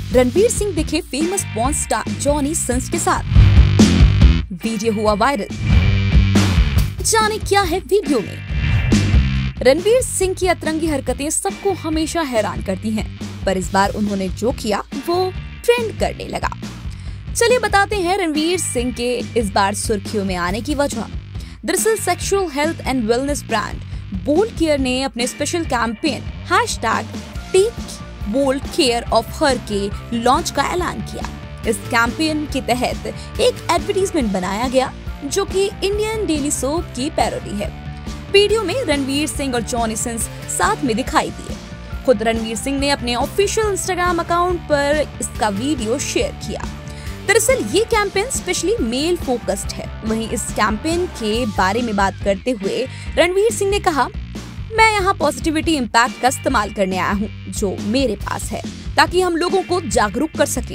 रणवीर सिंह दिखे famous porn star Johnny Sins के साथ। वीडियो हुआ वायरल। जाने क्या है वीडियो में। रणवीर सिंह की अतरंगी हरकतें सबको हमेशा हैरान करती हैं, पर इस बार उन्होंने जो किया वो ट्रेंड करने लगा। चलिए बताते हैं रणवीर सिंह के इस बार सुर्खियों में आने की वजह। दरअसल sexual health and wellness brand Bold Care ने अपने special campaign #take Bold Care of her के लॉन्च का ऐलान किया। इस कैंपेन के तहत एक एडवर्टीजमेंट बनाया गया जो कि इंडियन डेली सोप की पैरोडी है। वीडियो में रणवीर सिंह और जॉनी सिंस साथ में दिखाई दिए। खुद रणवीर सिंह ने अपने ऑफिशियल इंस्टाग्राम अकाउंट पर इसका वीडियो शेयर किया। दरअसल ये कैंपेन स्पेशली मेल फोकस्ड है। वहीं इस कैंपेन के बारे में बात करते हुए रणवीर सिंह ने कहा, मैं यहाँ पॉजिटिविटी इम्पैक्ट का इस्तेमाल करने आया हूँ जो मेरे पास है, ताकि हम लोगों को जागरूक कर सकें।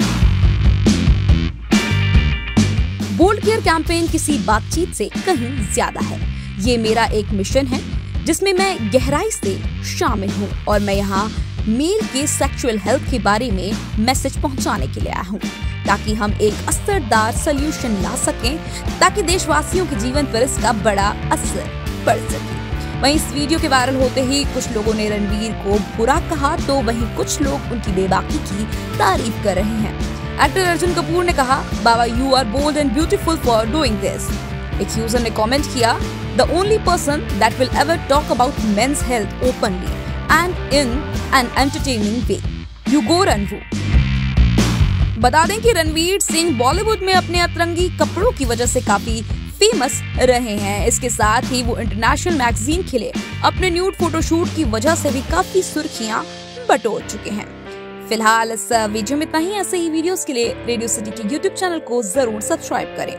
बोल्ड केयर कैंपेन किसी बातचीत से कहीं ज्यादा है। ये मेरा एक मिशन है जिसमें मैं गहराई से शामिल हूँ और मैं यहाँ मेल के सेक्सुअल हेल्थ के बारे में मैसेज पहुँचाने के लिए आया हूँ, ताकि हम एक असरदार सल्यूशन ला सकें, ताकि देशवासियों के जीवन पर इसका बड़ा असर पड़ सके। वहीं इस वीडियो के वायरल होते ही कुछ लोगों ने रणवीर को बुरा कहा, तो वहीं कुछ लोग उनकी बेबाकी की तारीफ कर रहे हैं। एक्टर अर्जुन कपूर ने कहा, बाबा you are bold and beautiful for doing this. एक यूजर ने कमेंट किया, the only person that will ever talk about men's health openly and in an entertaining way, you go Ranveer. बता दें कि रणवीर सिंह बॉलीवुड में अपने अतरंगी कपड़ों की वजह से काफी फेमस रहे हैं। इसके साथ ही वो इंटरनेशनल मैगजीन के लिए अपने न्यूड फोटोशूट की वजह से भी काफी सुर्खियां बटोर चुके हैं। फिलहाल इस वीडियो में इतना ही। ऐसे ही वीडियोस के लिए रेडियो सिटी के यूट्यूब चैनल को जरूर सब्सक्राइब करें।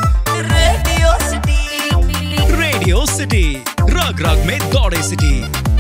रेडियो सिटी रग रग में दौड़े सिटी।